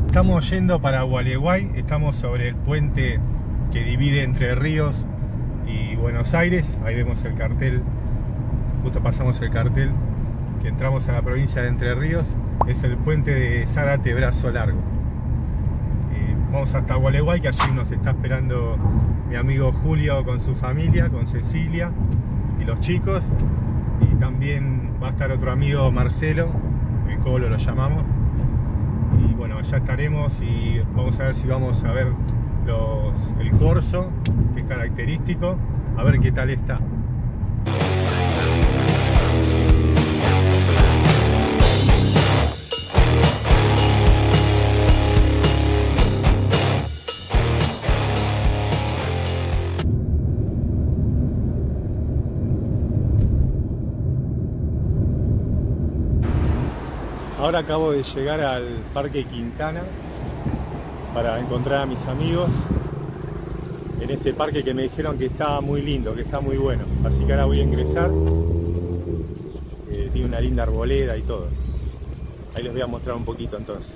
Estamos yendo para Gualeguay, estamos sobre el puente que divide Entre Ríos y Buenos Aires. Ahí vemos el cartel, justo pasamos el cartel que entramos a la provincia de Entre Ríos. Es el puente de Zárate Brazo Largo. Vamos hasta Gualeguay, que allí nos está esperando mi amigo Julio con su familia, con Cecilia y los chicos. Y también va a estar otro amigo, Marcelo, el Colo lo llamamos. Y bueno, allá estaremos y vamos a ver si vamos a ver el corso, que es característico, a ver qué tal está. Ahora acabo de llegar al Parque Quintana para encontrar a mis amigos en este parque que me dijeron que está muy lindo, que está muy bueno. Así que ahora voy a ingresar. Tiene una linda arboleda y todo. Ahí les voy a mostrar un poquito entonces.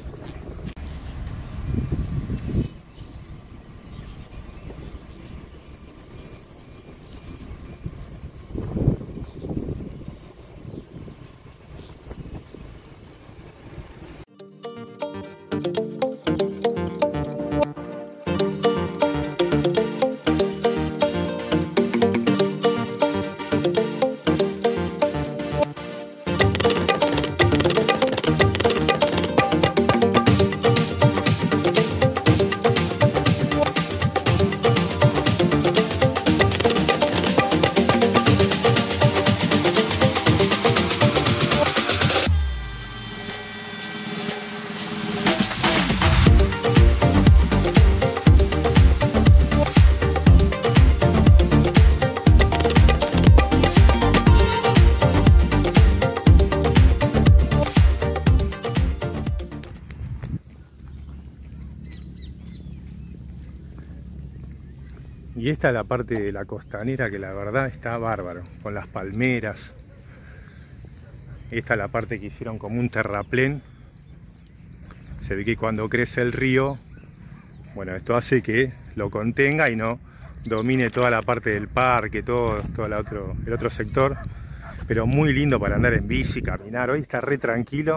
Y esta es la parte de la costanera que la verdad está bárbaro, con las palmeras. Esta es la parte que hicieron como un terraplén. Se ve que cuando crece el río, bueno, esto hace que lo contenga y no domine toda la parte del parque, todo el otro sector. Pero muy lindo para andar en bici, caminar. Hoy está re tranquilo.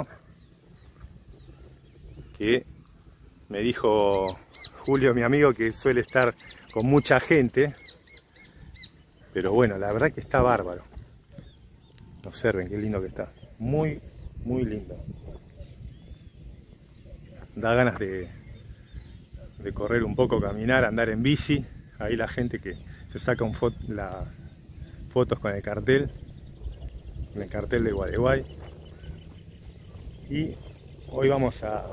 Que me dijo Julio, mi amigo, que suele estar con mucha gente, pero bueno, la verdad que está bárbaro. Observen qué lindo que está, muy lindo. Da ganas de correr un poco, caminar, andar en bici. Ahí la gente que se saca las fotos con el cartel de Gualeguay. Y hoy vamos a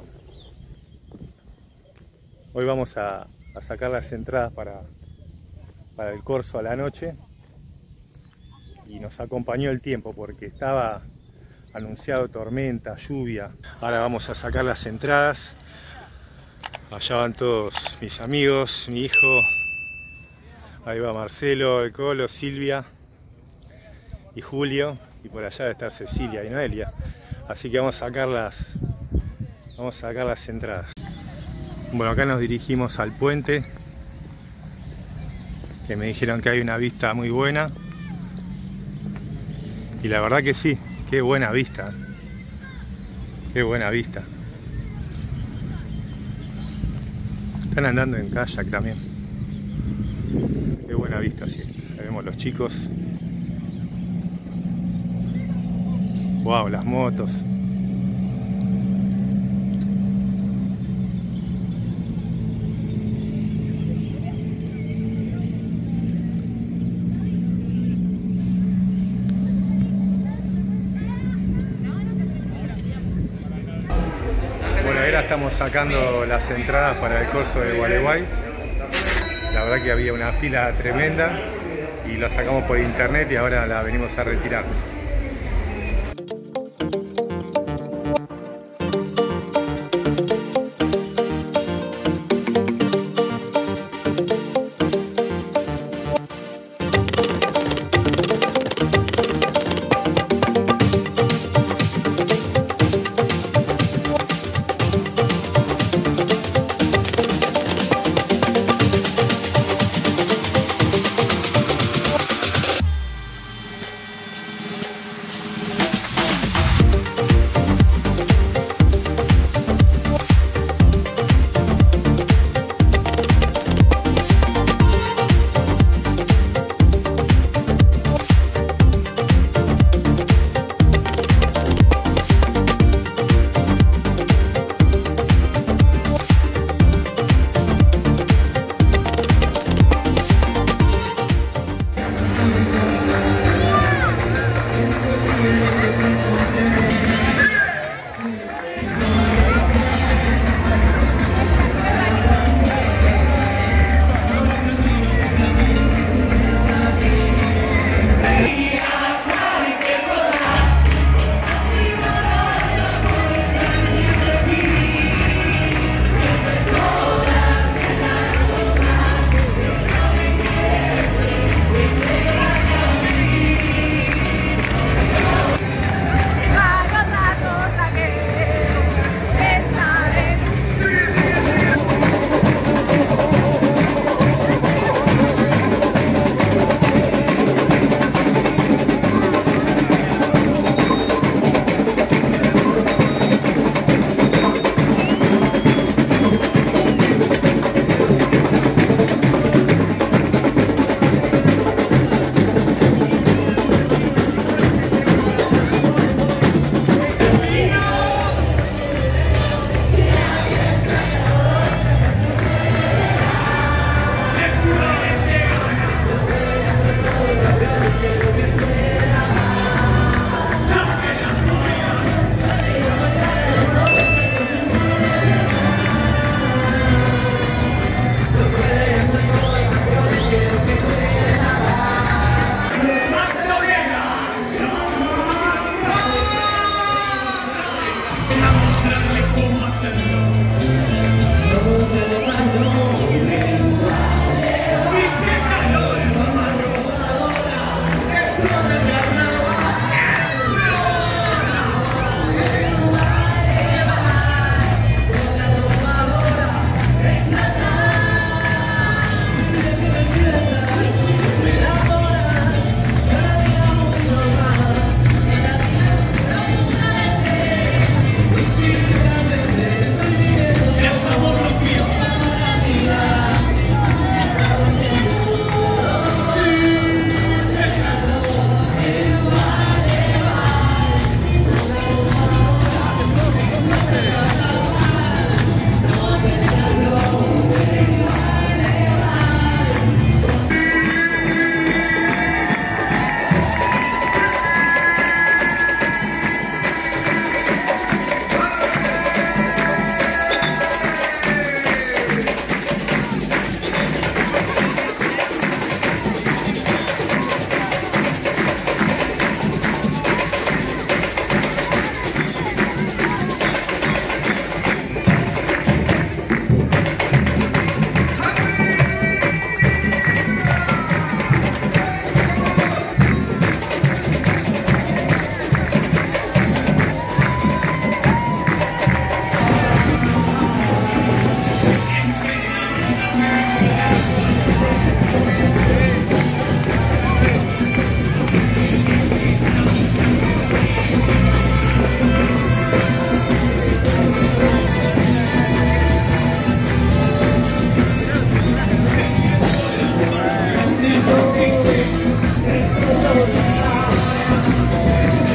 sacar las entradas para el corso a la noche, y nos acompañó el tiempo porque estaba anunciado tormenta, lluvia. Ahora vamos a sacar las entradas. Allá van todos mis amigos, mi hijo, ahí va Marcelo, el Colo, Silvia y Julio, y por allá debe estar Cecilia y Noelia. Así que vamos a sacar las entradas. Bueno, acá nos dirigimos al puente, que me dijeron que hay una vista muy buena. Y la verdad que sí, qué buena vista. Qué buena vista. Están andando en kayak también. Qué buena vista, sí. Ahí vemos los chicos. Wow, las motos. Estamos sacando las entradas para el corso de Gualeguay. La verdad que había una fila tremenda y la sacamos por internet y ahora la venimos a retirar.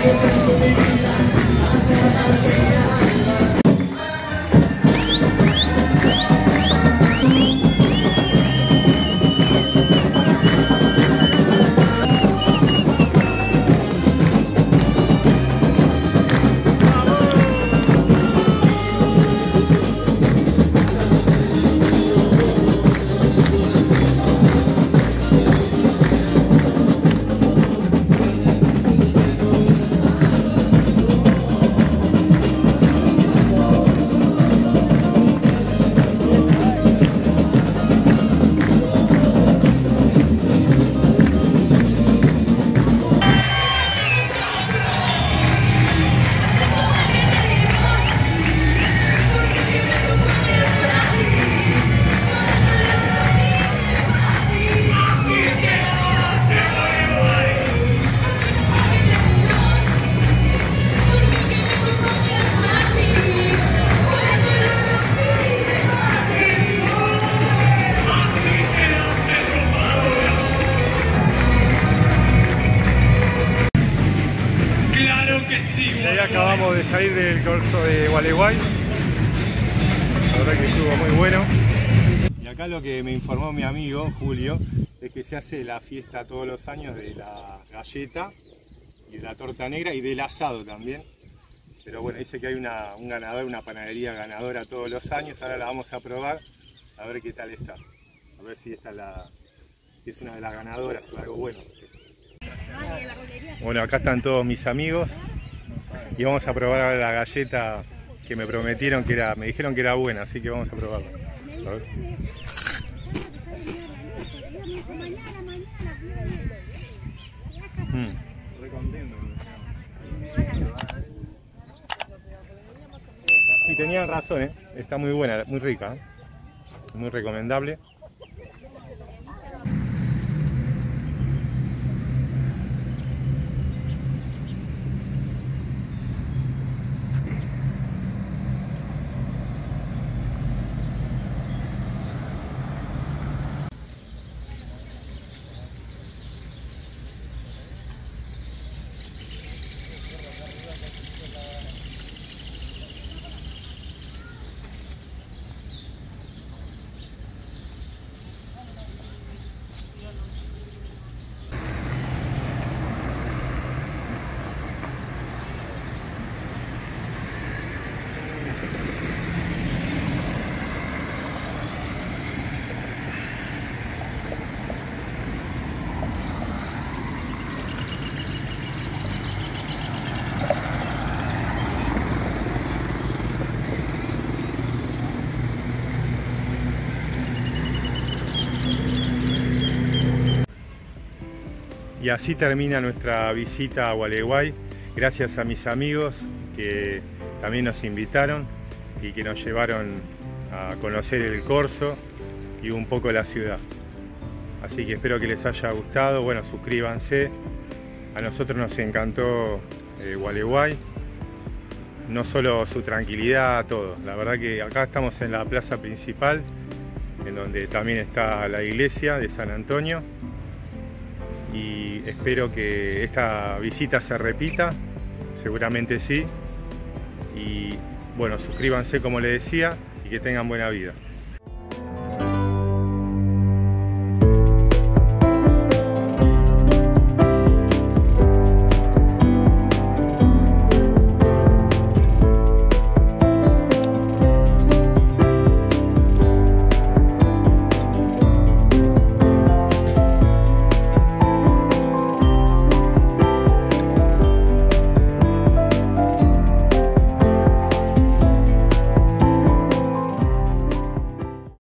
Acabamos de salir del corso de Gualeguay, la verdad que estuvo muy bueno. Y acá lo que me informó mi amigo Julio es que se hace la fiesta todos los años de la galleta y de la torta negra y del asado también. Pero bueno, dice que hay un ganador, una panadería ganadora todos los años. Ahora la vamos a probar, a ver qué tal está. A ver si esta si es una de las ganadoras o algo bueno. Bueno, acá están todos mis amigos. Y vamos a probar la galleta que me prometieron que me dijeron que era buena, así que vamos a probarla. A ver. Sí, tenían razón, está muy buena, muy rica, muy recomendable. Y así termina nuestra visita a Gualeguay, gracias a mis amigos que también nos invitaron y que nos llevaron a conocer el corso y un poco la ciudad. Así que espero que les haya gustado. Bueno, suscríbanse. A nosotros nos encantó Gualeguay, no solo su tranquilidad, todo. La verdad que acá estamos en la plaza principal, en donde también está la iglesia de San Antonio. Y espero que esta visita se repita, seguramente sí. Y bueno, suscríbanse como les decía y que tengan buena vida.